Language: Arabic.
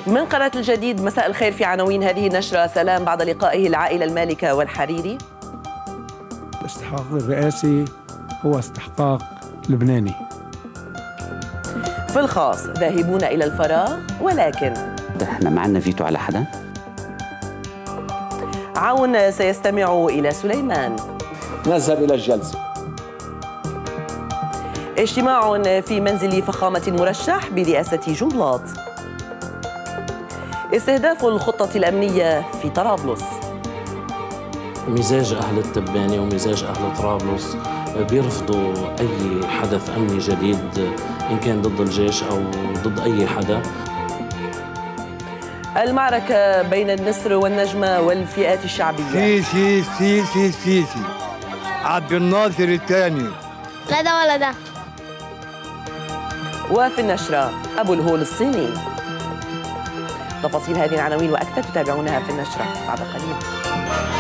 من قناة الجديد مساء الخير. في عناوين هذه النشرة: سلام بعد لقائه العائلة المالكة والحريري. الاستحقاق الرئاسي هو استحقاق لبناني. في الخاص: ذاهبون إلى الفراغ ولكن احنا ما عندنا فيتو على حدا. عون سيستمع إلى سليمان. نذهب إلى الجلسة. اجتماع في منزل فخامة المرشح برئاسة جنبلاط. استهداف الخطة الأمنية في طرابلس. مزاج أهل التبانة ومزاج أهل طرابلس بيرفضوا أي حدث أمني جديد إن كان ضد الجيش أو ضد أي حدا. المعركة بين النسر والنجمة والفئات الشعبية. سيسي عبد الناصر الثاني. لا ده ولا ده. وفي النشرة: أبو الهول الصيني. تفاصيل هذه العناوين وأكثر تتابعونها في النشرة بعد قليل.